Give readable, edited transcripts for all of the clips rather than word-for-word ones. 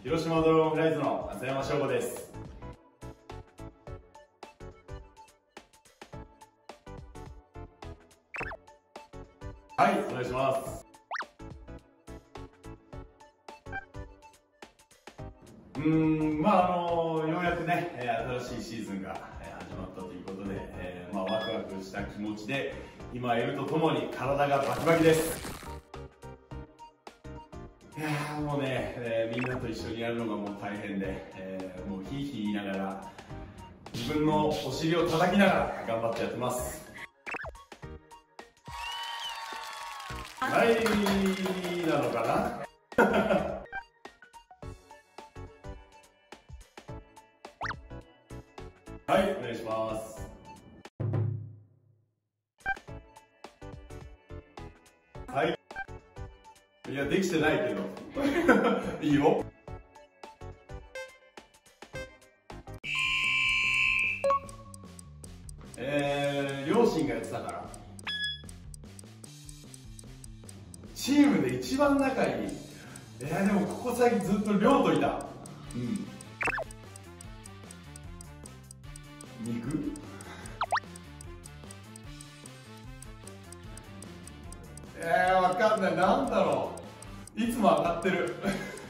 広島ドローンフライズの浅山翔吾です。はい、お願いします。ようやくね、新しいシーズンが始まったということで、ワクワクした気持ちで今いるとともに体がバキバキです。いやーもうね、みんなと一緒にやるのがもう大変で、もうヒーヒー言いながら自分のお尻を叩きながら頑張ってやってます。はいなのかなはい、お願いします。はい。いや、できてないけど。いいよ。両親がやってたから。チームで一番仲いい。でもここ最近ずっと亮といた。うん。肉わかんない。なんだろう。いつも上がってる。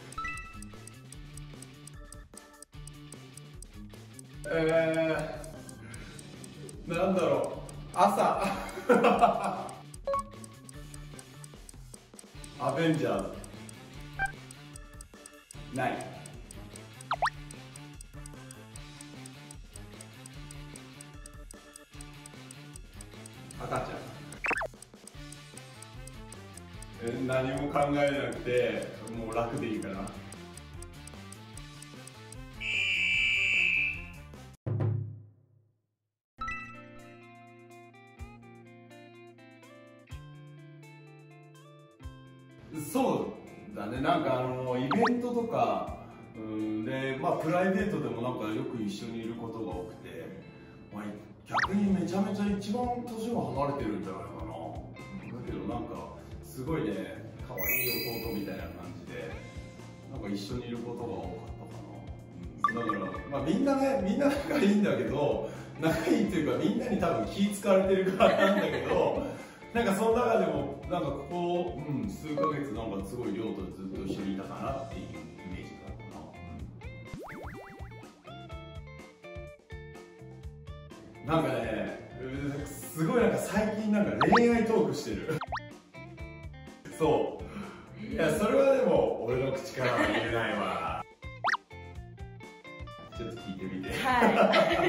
なんだろう。朝。アベンジャーズ。ない。赤ちゃん。何も考えなくてもう楽でいいかな。そうだね、なんかイベントとかで、プライベートでもなんかよく一緒にいることが多くて、逆にめちゃめちゃ一番年が離れてるんじゃないかな。だけどなんかすごいね、可愛い弟みたいな感じでなんか一緒にいることが多かったかな。だからみんな仲いいんだけど、仲いいっていうかみんなに多分気使われてるからなんだけどなんかその中でもなんかここ、数ヶ月なんかすごい亮とずっと一緒にいたかなっていうイメージがあるかな。なんかね、すごいなんか最近なんか恋愛トークしてる。そう。いや、それはでも俺の口からは言えないわ。ちょっと聞いてみて。はい。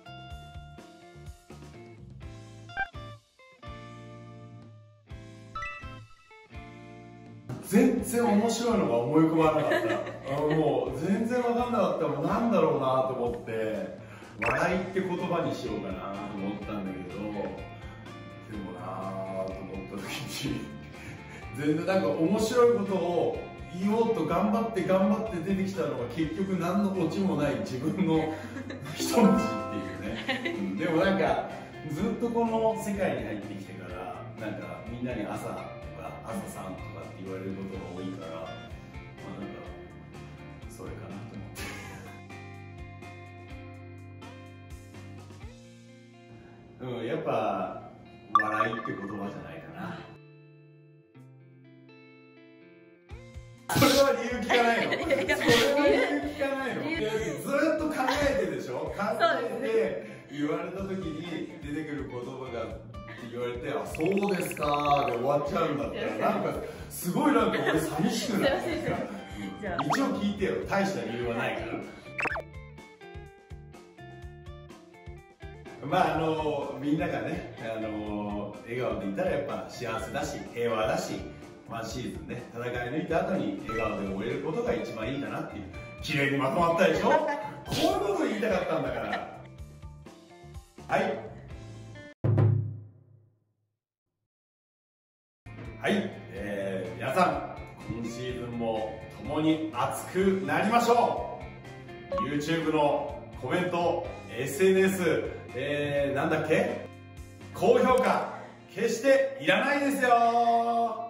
全然面白いのが思い浮かばなかった。もう全然分かんなかった。もうなんだろうなと思って、笑いって言葉にしようかなと思ったんだけど、でもなと思った時に全然なんか面白いことを言おうと頑張って出てきたのが結局何のオチもない自分の一文字っていうね。でもなんかずっとこの世界に入ってきてからなんかみんなに朝とか朝さんとかって言われることが多いから、なんかそれかなと思って。やっぱ笑いって言葉じゃないかな。それは理由聞かないの？それは理由聞かないの？ずっと考えてでしょ？考えて言われた時に出てくる言葉が言われて、あ、そうですかで終わっちゃうんだったら、なんかすごいなんか俺寂しくないですか？一応聞いてよ。大した理由はないから。みんながね、笑顔でいたらやっぱ幸せだし平和だし、ワンシーズンね戦い抜いた後に笑顔で終えることが一番いいかなっていう。綺麗にまとまったでしょ？こういうことを言いたかったんだから。はいはい、皆さん今シーズンも共に熱くなりましょう。 YouTube のコメント、 SNS、なんだっけ、高評価決していらないですよ。